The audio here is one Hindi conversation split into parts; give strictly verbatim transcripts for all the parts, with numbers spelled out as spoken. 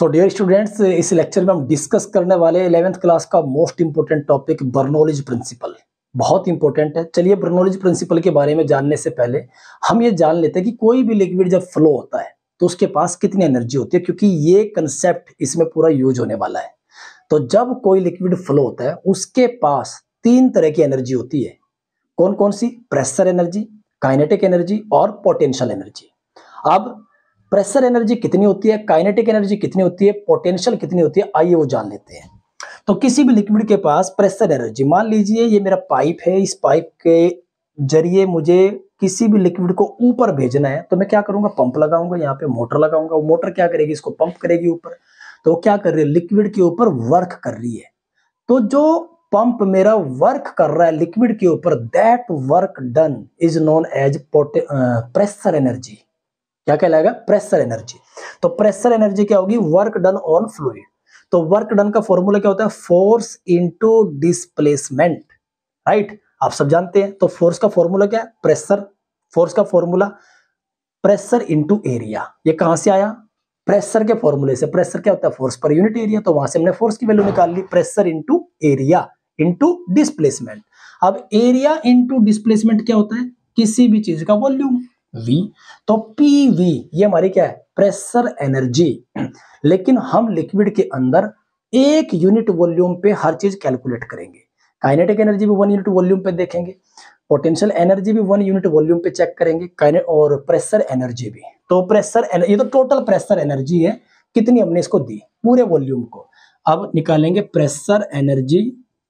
तो डियर स्टूडेंट्स, इस लेक्चर में हम डिस्कस करने वाले इलेवेंथ क्लास का most important topic Bernoulli's principle. बहुत इंपॉर्टेंट है। चलिए, बर्नौलीज प्रिंसिपल के बारे में जानने से पहले हम ये जान लेते हैं कि कोई भी लिक्विड जब फ्लो होता है तो उसके पास कितनी एनर्जी होती है, क्योंकि ये कंसेप्ट इसमें पूरा यूज होने वाला है। तो जब कोई लिक्विड फ्लो होता है उसके पास तीन तरह की एनर्जी होती है। कौन कौन सी? प्रेशर एनर्जी, काइनेटिक एनर्जी और पोटेंशियल एनर्जी। अब प्रेशर एनर्जी कितनी होती है, काइनेटिक एनर्जी कितनी होती है, पोटेंशियल कितनी होती है, आइए वो जान लेते हैं। तो किसी भी लिक्विड के पास प्रेशर एनर्जी, मान लीजिए ये मेरा पाइप है, इस पाइप के जरिए मुझे किसी भी लिक्विड को ऊपर भेजना है, तो मैं क्या करूंगा? पंप लगाऊंगा, यहाँ पे मोटर लगाऊंगा। वो मोटर क्या करेगी? इसको पंप करेगी ऊपर। तो वो क्या कर रही है? लिक्विड के ऊपर वर्क कर रही है। तो जो पंप मेरा वर्क कर रहा है लिक्विड के ऊपर, that work done is known as pressure energy. क्या कहलाएगा? Pressure energy. तो प्रेशर एनर्जी क्या होगी? Work done on fluid. तो वर्क डन का फॉर्मूला क्या होता है? Force into displacement, right? आप सब जानते हैं। तो फोर्स का फॉर्मूला क्या है? प्रेशर। फोर्स का फॉर्मूला प्रेशर इनटू एरिया। ये कहां से आया? प्रेशर के फॉर्मूले से। प्रेशर क्या होता है? Force per unit area. तो वहां से हमने फोर्स की वैल्यू निकाल ली, pressure into area into displacement. अब एरिया इनटू डिस्प्लेसमेंट क्या होता है? किसी भी चीज का वॉल्यूम, V। तो P V ये हमारी क्या है? Pressure energy. लेकिन हम लिक्विड के अंदर एक यूनिट वॉल्यूम पे हर चीज कैलकुलेट करेंगे। काइनेटिक एनर्जी भी वन यूनिट वॉल्यूम पे देखेंगे, पोटेंशियल एनर्जी भी वन यूनिट वॉल्यूम पे चेक करेंगे, और प्रेशर एनर्जी भी। तो प्रेशर ये तो टोटल प्रेशर एनर्जी है, कितनी हमने इसको दी? पूरे वॉल्यूम को। अब निकालेंगे pressure energy,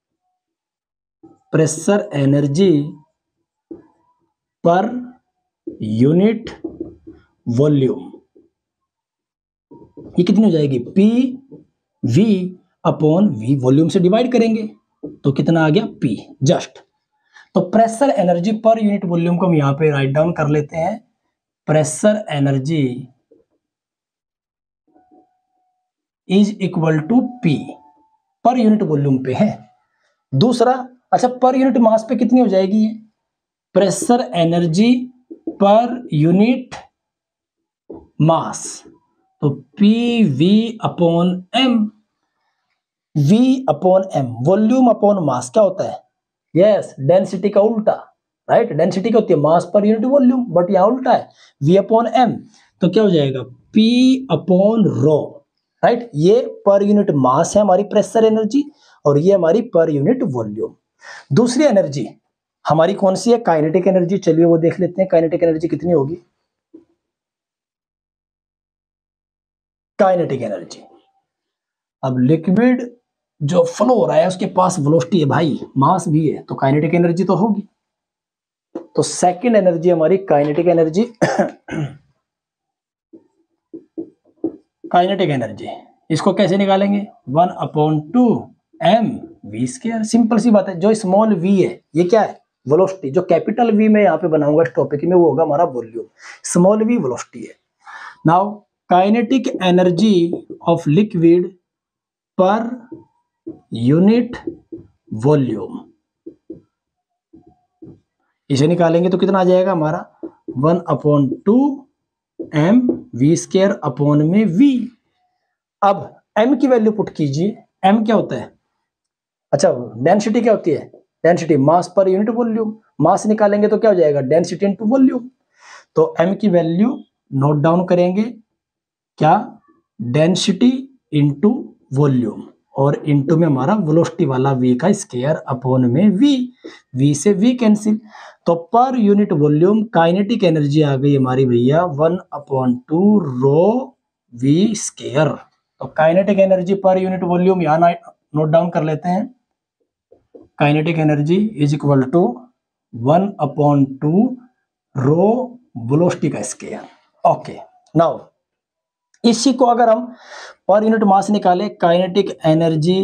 pressure energy per unit volume. ये कितनी हो जाएगी? P V upon V, volume से डिवाइड करेंगे तो कितना आ गया? P just. तो pressure energy per unit volume को हम यहां पे राइट डाउन कर लेते हैं। Pressure energy is equal to P, per unit volume पे है। दूसरा, अच्छा, पर यूनिट मास पे कितनी हो जाएगी? ये pressure energy per unit mass, तो P V upon M. V upon M, volume upon mass क्या होता है? यस, डेंसिटी का उल्टा, राइट? डेंसिटी क्या होती है? मास पर यूनिट वॉल्यूम, बट यहां उल्टा है, वी अपॉन एम। तो क्या हो जाएगा? P upon rho, right? ये पर यूनिट मास है हमारी प्रेशर एनर्जी, और ये हमारी पर यूनिट वॉल्यूम। दूसरी एनर्जी हमारी कौन सी है? Kinetic energy. चलिए वो देख लेते हैं, काइनेटिक एनर्जी कितनी होगी। काइनेटिक एनर्जी, अब लिक्विड जो फ्लो हो रहा है उसके पास वेलोसिटी है भाई, मास भी है, तो काइनेटिक एनर्जी तो होगी। तो सेकंड एनर्जी हमारी काइनेटिक एनर्जी। काइनेटिक एनर्जी इसको कैसे निकालेंगे? One upon two M we square. Simple सी बात है। जो स्मॉल वी है ये क्या है? वेलोसिटी। जो कैपिटल वी में यहाँ पे बनाऊंगा इस टॉपिक में, वो होगा हमारा वॉल्यूम। स्मॉल वी वेलोसिटी है। Now kinetic energy of liquid per unit volume, इसे निकालेंगे तो कितना आ जाएगा हमारा? One upon two M we square upon में वी। अब m की वैल्यू पुट कीजिए। m क्या होता है? अच्छा, डेंसिटी क्या होती है? डेंसिटी मास पर यूनिट वॉल्यूम। मास निकालेंगे तो क्या हो जाएगा? Density into volume. तो m की वैल्यू नोट डाउन करेंगे, क्या? डेंसिटी इनटू वॉल्यूम, और इनटू में हमारा वेलोसिटी वाला v का स्क्वायर अपॉन में v। v से v कैंसिल, तो per unit volume kinetic energy आ गई हमारी भैया one upon two rho v square. तो kinetic energy per unit volume यहां नोट डाउन कर लेते हैं। Kinetic energy is equal to one upon two row velocity का स्क्वायर। ओके, नाउ इसी को अगर हम पर यूनिट मास निकाले, kinetic energy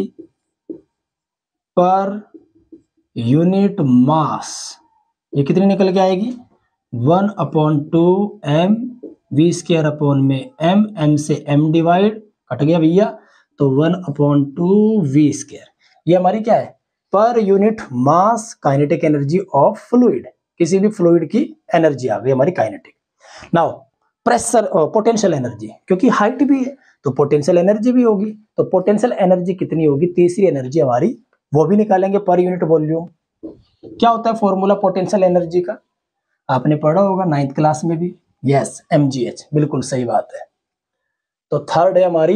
per unit mass, ये कितनी निकल के आएगी? One upon two M we square upon में एम, एम से एम डिवाइड, कट गया भैया, तो one upon two v square. ये हमारी क्या है? Per unit mass kinetic energy of fluid. किसी भी फ्लूइड की एनर्जी आ गई हमारी kinetic. Now pressure, potential energy, क्योंकि हाइट भी है तो पोटेंशियल एनर्जी भी होगी। तो पोटेंशियल एनर्जी कितनी होगी, तीसरी एनर्जी हमारी, वो भी निकालेंगे पर यूनिट वॉल्यूम। क्या होता है फॉर्मूला पोटेंशियल एनर्जी का, आपने पढ़ा होगा नाइन्थ क्लास में भी। यस, एम जी एच, बिल्कुल सही बात है। तो थर्ड है हमारी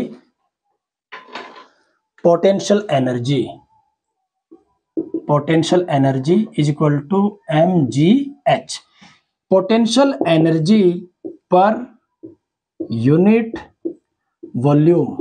potential energy. Potential energy is equal to m g h. Potential energy per unit volume,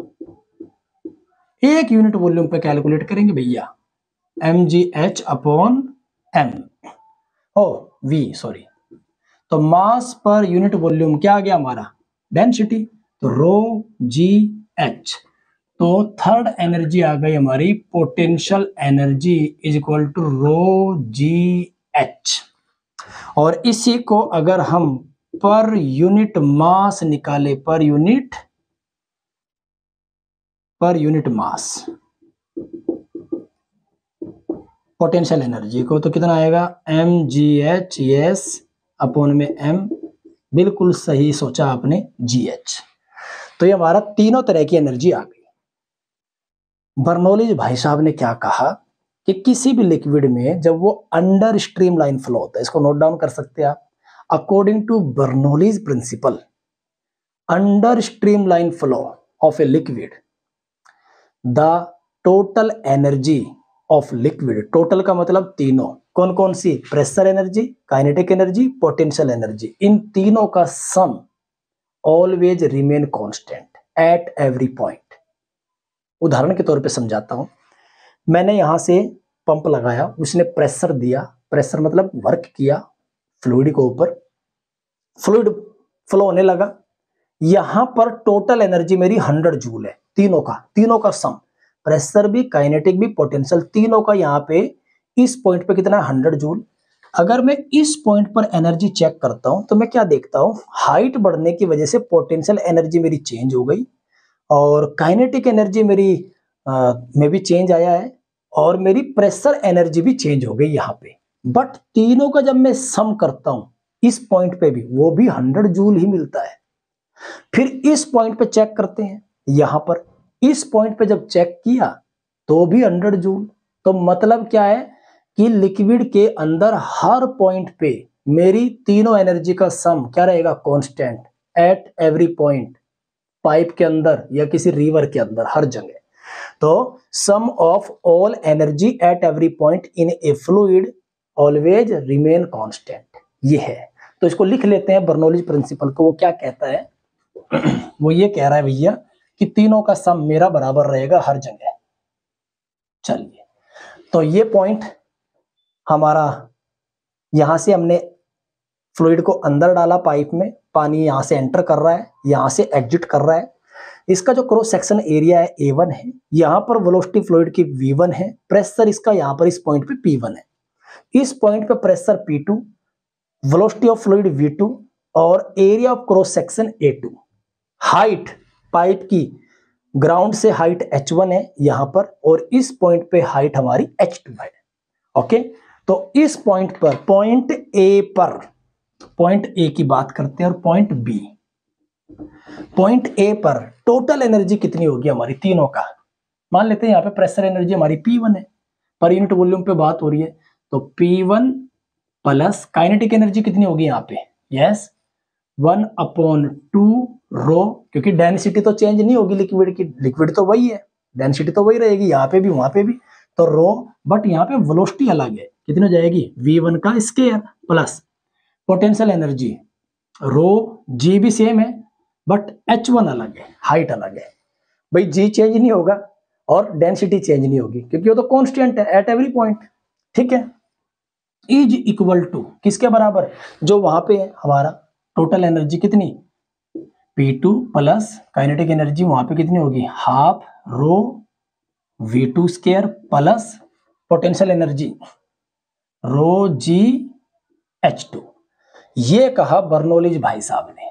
एक यूनिट वॉल्यूम पे कैलकुलेट करेंगे भैया, m g h upon m oh v sorry. तो मास पर यूनिट वॉल्यूम क्या आ गया हमारा, डेंसिटी, तो रो जी एच। तो थर्ड एनर्जी आ गई हमारी potential energy is equal to rho g h. और इसी को अगर हम पर यूनिट मास निकाले, पर यूनिट पर यूनिट मास पोटेंशियल एनर्जी को, तो कितना आएगा, m g h, yes, upon में एम, बिल्कुल सही सोचा आपने, जी एच। तो ये हमारा तीनों तरह की एनर्जी आ गई। बर्नौलीज भाई साहब ने क्या कहा कि किसी भी लिक्विड में जब वो अंडर स्ट्रीम लाइन फ्लो होता है, इसको नोट डाउन कर सकते हैं आप, according to Bernoulli's principle, under streamline flow of a liquid, the total energy of liquid, total का मतलब तीनों, कौन कौन सी, pressure energy, kinetic energy, potential energy, इन तीनों का sum always remain constant at every point. उदाहरण के तौर पे समझाता हूं, मैंने यहां से पंप लगाया, उसने प्रेशर दिया, प्रेशर मतलब वर्क किया फ्लूइड के ऊपर, फ्लूइड फ्लो होने लगा, यहां पर टोटल एनर्जी मेरी हंड्रेड जूल है, तीनों का तीनों का सम, प्रेशर भी, काइनेटिक भी, पोटेंशियल, तीनों का यहां पे इस पॉइंट पे कितना है, हंड्रेड जूल। अगर मैं इस पॉइंट पर एनर्जी चेक करता हूं तो मैं क्या देखता हूं, हाइट बढ़ने की वजह से पोटेंशियल एनर्जी मेरी चेंज हो गई, और काइनेटिक एनर्जी मेरी आ, में भी चेंज आया है, और मेरी प्रेशर एनर्जी भी चेंज हो गई यहां पे। बट तीनों का जब मैं सम करता हूं इस पॉइंट पे भी, वो भी हंड्रेड जूल ही मिलता है। फिर इस पॉइंट पे चेक करते हैं, यहां पर इस पॉइंट पे जब चेक किया तो भी हंड्रेड जूल। तो मतलब क्या है कि लिक्विड के अंदर हर पॉइंट पे मेरी तीनों एनर्जी का सम क्या रहेगा, constant at every point, pipe के अंदर या किसी रिवर के अंदर, हर जगह। तो sum of all energy at every point in a fluid always remain constant, ये है। तो इसको लिख लेते हैं बर्नौलीज प्रिंसिपल को। वो क्या कहता है, वो ये कह रहा है भैया कि तीनों का सम मेरा बराबर रहेगा हर जगह। चलिए, तो ये पॉइंट हमारा, यहां से हमने फ्लूइड को अंदर डाला पाइप में, पानी यहां से एंटर कर रहा है, यहां से एग्जिट कर रहा है, इसका जो क्रॉस सेक्शन एरिया है ए वन है, यहां पर वेलोसिटी फ्लूइड की वी वन है, प्रेशर इसका यहां पर इस पॉइंट पे पी वन है, इस पॉइंट पे pressure p two, velocity of fluid v two, और area of cross section a two. Height pipe की ग्राउंड से हाइट एच वन है यहां पर, और इस पॉइंट पे हाइट हमारी एच टू है। ओके, तो इस पॉइंट पर, पॉइंट ए पर, पॉइंट ए की बात करते हैं, और पॉइंट बी, पॉइंट ए पर टोटल एनर्जी कितनी होगी हमारी तीनों का, मान लेते हैं यहां पे प्रेशर एनर्जी हमारी पी वन है, पर यूनिट वॉल्यूम पे बात हो रही है, तो p one plus kinetic energy कितनी होगी यहाँ पे, yes, one upon two rho, क्योंकि डेंसिटी तो चेंज नहीं होगी लिक्विड की, लिक्विड तो वही है, डेंसिटी तो वही रहेगी यहाँ पे भी वहां पे भी, तो रो, बट यहाँ पे वेलोसिटी अलग है, कितनी हो जाएगी, वी वन का square, plus potential energy rho g भी सेम है, बट एच वन अलग है, हाइट अलग है। भाई जी चेंज नहीं होगा और डेंसिटी चेंज नहीं होगी, क्योंकि वो तो कांस्टेंट है एट एवरी पॉइंट, ठीक है। इज इक्वल टू किसके बराबर, जो वहां पे हमारा टोटल एनर्जी कितनी, p two plus kinetic energy वहां पे कितनी होगी, half rho v two square, plus potential energy rho g h two. ये कहा बर्नौलीज भाई साहब ने,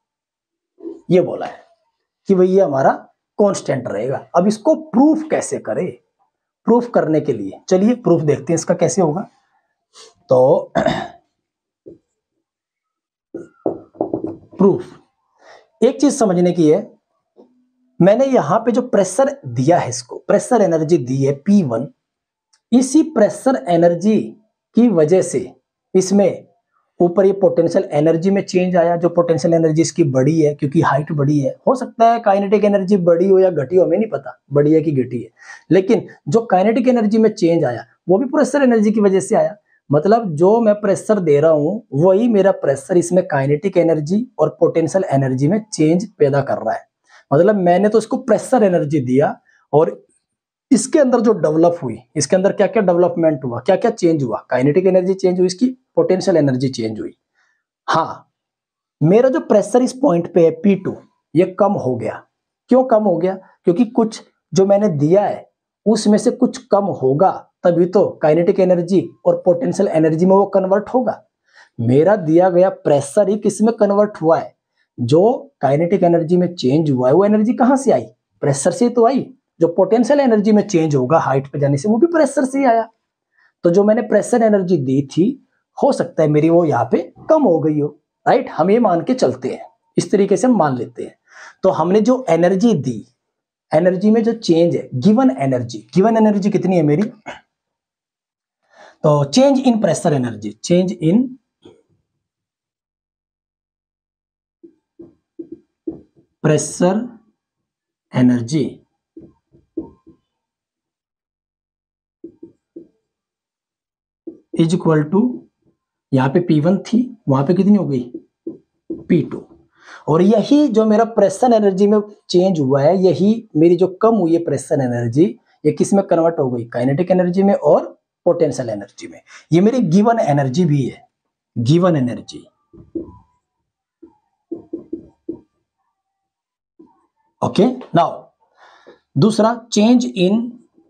ये बोला है कि भाई ये हमारा कांस्टेंट रहेगा। अब इसको प्रूफ कैसे करें, प्रूफ करने के लिए चलिए प्रूफ देखते हैं इसका कैसे होगा। तो प्रूफ, एक चीज समझने की है, मैंने यहां पे जो प्रेशर दिया है, इसको प्रेशर एनर्जी दी है पी वन, इसी प्रेशर एनर्जी की वजह से इसमें ऊपर ये पोटेंशियल एनर्जी में चेंज आया। जो पोटेंशियल एनर्जी इसकी बड़ी है क्योंकि हाइट बड़ी है, हो सकता है काइनेटिक एनर्जी बड़ी हो या घटी हो, हमें नहीं पता बड़ी है कि घटी है, लेकिन जो काइनेटिक एनर्जी में चेंज आया वो भी प्रेशर एनर्जी की वजह से आया। मतलब जो मैं प्रेशर दे रहा हूं वही मेरा प्रेशर इसमें काइनेटिक एनर्जी और पोटेंशियल एनर्जी में चेंज पैदा कर रहा है। मतलब मैंने तो इसको प्रेशर एनर्जी दिया और इसके अंदर जो डेवलप हुई, इसके अंदर क्या क्या डेवलपमेंट हुआ, क्या क्या चेंज हुआ, काइनेटिक एनर्जी चेंज हुई, इसकी पोटेंशियल एनर्जी चेंज हुई। हाँ, मेरा जो प्रेशर इस पॉइंट पे है पी टू, ये कम हो गया। क्यों कम हो गया? क्योंकि कुछ जो मैंने दिया है उसमें से कुछ कम होगा, तभी तो काइनेटिक एनर्जी और पोटेंशियल एनर्जी में वो कन्वर्ट होगा। मेरा दिया गया प्रेशर ही किस में कन्वर्ट हुआ है? जो काइनेटिक एनर्जी में चेंज हुआ है वो एनर्जी कहां से आई? प्रेशर से तो आई। जो पोटेंशियल एनर्जी में चेंज होगा हाइट पे जाने से, वो भी प्रेशर से ही आया। तो जो मैंने प्रेशर एनर्जी दी थी, हो सकता है मेरी वो यहाँ पे कम हो गई हो, राइट। हम ये मान के चलते हैं, इस तरीके से हम मान लेते हैं। तो हमने जो एनर्जी दी, एनर्जी में जो चेंज है, गिवन एनर्जी, गिवन एनर्जी कितनी है मेरी? तो change in pressure energy, change in pressure energy is equal to, यहां पे पी वन थी, वहां पे कितनी हो गई? P two. और यही जो मेरा प्रेशर एनर्जी में चेंज हुआ है, यही मेरी जो कम हुई है प्रेशर एनर्जी, ये किस में कन्वर्ट हो गई? काइनेटिक एनर्जी में और पोटेंशियल एनर्जी में। ये मेरी गिवन एनर्जी भी है, गिवन एनर्जी। ओके, नाउ दूसरा, change in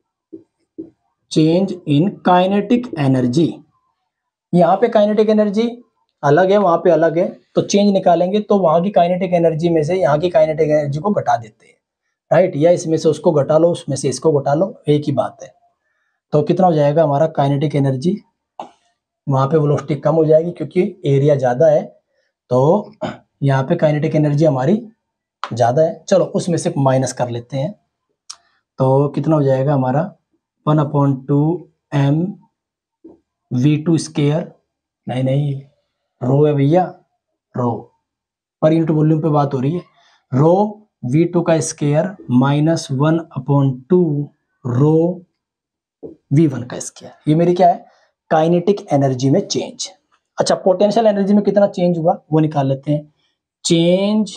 change in kinetic energy. यहां पे काइनेटिक एनर्जी अलग है, वहां पे अलग है, तो चेंज निकालेंगे तो वहां की काइनेटिक एनर्जी में से यहां की काइनेटिक एनर्जी को घटा देते हैं, राइट। या इसमें से उसको घटा लो, उसमें से इसको घटा लो, एक ही बात है। तो कितना हो जाएगा हमारा काइनेटिक एनर्जी? वहां पे वेलोसिटी कम हो जाएगी क्योंकि एरिया ज्यादा है, तो यहाँ पे काइनेटिक एनर्जी हमारी ज्यादा है। चलो उसमें से माइनस कर लेते हैं, तो कितना हो जाएगा हमारा? One upon two M v two square, नहीं नहीं रो है भैया, रो पर यूनिट वॉल्यूम पे बात हो रही है। रो वी टू का square minus one upon two rho v one का स्केयर। ये मेरी क्या है? काइनेटिक एनर्जी में चेंज। अच्छा, पोटेंशियल एनर्जी में कितना चेंज हुआ वो निकाल लेते हैं। चेंज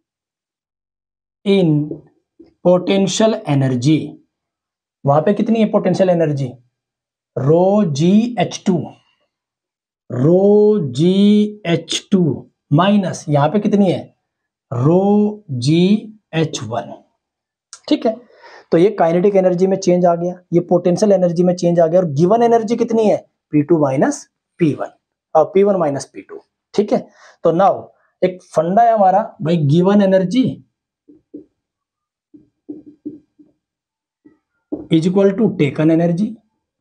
इन पोटेंशियल एनर्जी, वहां पे कितनी है potential energy? Rho g h two, rho g h two minus यहां पे कितनी है? Rho g h one. ठीक है, तो ये काइनेटिक एनर्जी में चेंज आ गया, ये पोटेंशियल एनर्जी में चेंज आ गया, और गिवन एनर्जी कितनी है? P two minus p one, और p one minus p two. ठीक है, तो नाउ एक फंडा है हमारा भाई, given energy is equal to taken energy.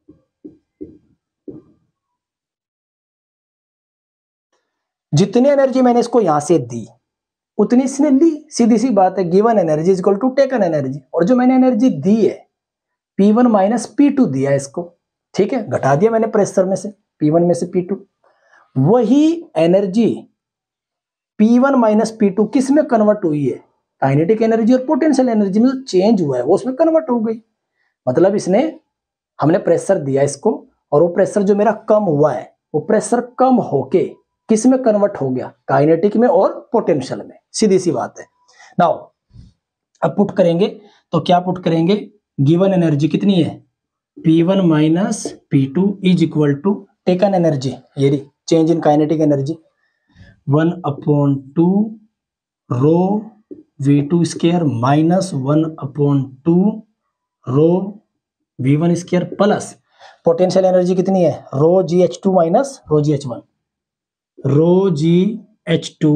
जितनी एनर्जी मैंने इसको यहां से दी उतनी इसने ली, सीधी सी बात है। Given energy is equal to taken energy, और जो मैंने एनर्जी दी है p one minus p two दिया है इसको, ठीक है, घटा दिया मैंने प्रेशर में से, पी वन में से पी टू। वही energy p one minus p two किस में कन्वर्ट हुई है? काइनेटिक एनर्जी और पोटेंशियल एनर्जी में जो चेंज हुआ है वो उसमें कन्वर्ट हो गई। मतलब इसने, हमने प्रेशर दिया इसको, और वो प्रेशर जो मेरा कम हुआ है वो प्रेशर कम होके किस में कन्वर्ट हो गया? काइनेटिक में और पोटेंशियल में, सीधी सी बात है। नाउ अब पुट करेंगे तो क्या पुट करेंगे? गिवन एनर्जी कितनी है? P one minus p two is equal to taken energy, ये रही change in kinetic energy, one upon two rho v two square minus one upon two rho v one square plus potential energy कितनी है? Rho g h two minus rho g h one, rho g h two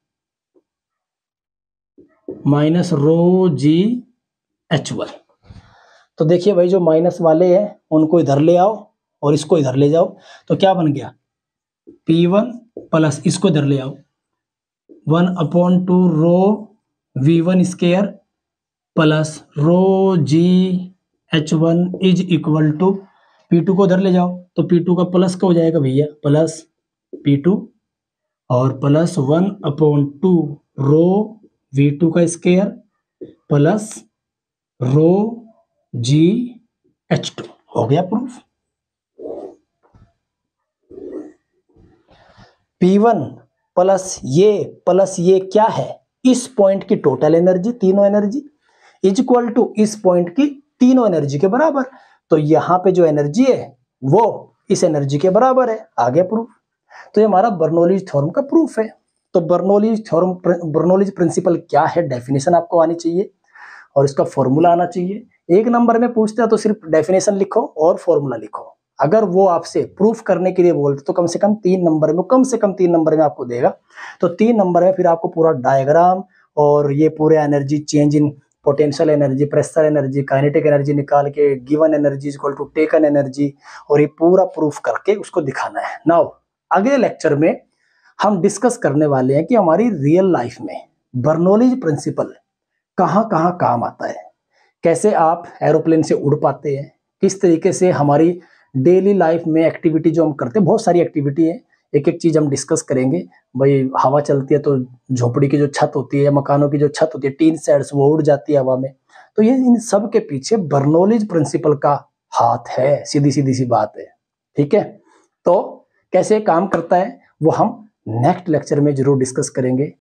minus rho g h one. तो देखिए भाई, जो माइनस वाले हैं उनको इधर ले आओ और इसको इधर ले जाओ, तो क्या बन गया? पी वन प्लस इसको इधर ले आओ, one upon two rho v one square plus rho g h one is equal to p two को उधर ले जाओ तो पी टू का प्लस का हो जाएगा भैया, प्लस पी टू और plus one upon two rho v two का square plus rho g h two. हो गया प्रूफ। पी वन प्लस ये प्लस ये क्या है, इस पॉइंट की टोटल एनर्जी, तीनों एनर्जी इज इक्वल टू इस पॉइंट की तीनों एनर्जी के बराबर। तो यहां पे जो एनर्जी है वो इस एनर्जी के बराबर है। आ गया प्रूफ। तो ये हमारा बर्नौलीज थ्योरम का प्रूफ है। तो बर्नौलीज थ्योरम, बर्नौलीज प्रिंसिपल क्या है, डेफिनेशन आपको आनी चाहिए और इसका फॉर्मूला आना चाहिए। एक नंबर में पूछते हैं तो सिर्फ डेफिनेशन लिखो और फॉर्मूला लिखो। अगर वो आपसे प्रूफ करने के लिए बोलते तो कम से कम तीन नंबर में, कम से कम तीन नंबर में आपको देगा। तो तीन नंबर में फिर आपको पूरा डायग्राम और ये पूरे energy change in potential energy, pressure energy, kinetic energy निकाल के given energy equal to taken energy और ये पूरा प्रूफ करके उसको दिखाना है। नाउ अगले लेक्चर में हम डिस्कस करने वाले हैं कि हमारी रियल लाइफ में बर्नौलीज प्रिंसिपल कहाँ कहाँ काम आता है, कैसे आप एरोप्लेन से उड़ पाते हैं, किस तरीके से हमारी डेली लाइफ में एक्टिविटी जो हम करते हैं, बहुत सारी एक्टिविटी है, एक एक चीज हम डिस्कस करेंगे। भाई हवा चलती है तो झोपड़ी की जो छत होती है, मकानों की जो छत होती है, टीन शेड्स, वो उड़ जाती है हवा में। तो ये इन सब के पीछे बर्नौलीज प्रिंसिपल का हाथ है, सीधी सीधी सी बात है। ठीक है, तो कैसे काम करता है वो हम नेक्स्ट लेक्चर में जरूर डिस्कस करेंगे।